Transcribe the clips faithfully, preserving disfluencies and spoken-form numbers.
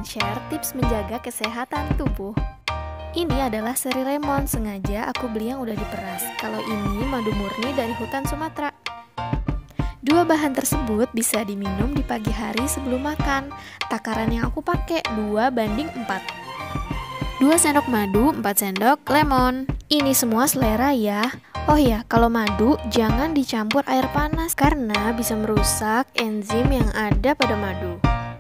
bakalan share tips menjaga kesehatan tubuh. Ini adalah seri lemon, sengaja aku beli yang udah diperas. Kalau ini madu murni dari hutan Sumatera. Dua bahan tersebut bisa diminum di pagi hari sebelum makan. Takaran yang aku pakai dua banding empat. dua sendok madu, empat sendok lemon. Ini semua selera ya. Oh ya, kalau madu jangan dicampur air panas karena bisa merusak enzim yang ada pada madu.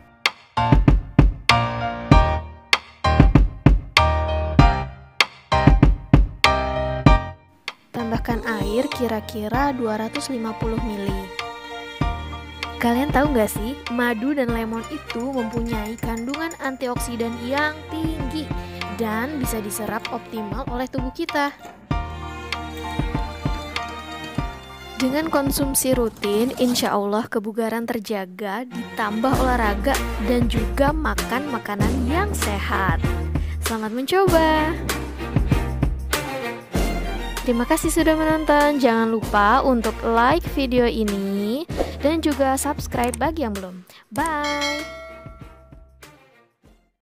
Tambahkan air kira-kira dua ratus lima puluh mililiter. Kalian tahu nggak sih, madu dan lemon itu mempunyai kandungan antioksidan yang tinggi dan bisa diserap optimal oleh tubuh kita. Dengan konsumsi rutin, insya Allah kebugaran terjaga, ditambah olahraga, dan juga makan makanan yang sehat. Selamat mencoba! Terima kasih sudah menonton. Jangan lupa untuk like video ini dan juga subscribe bagi yang belum. Bye!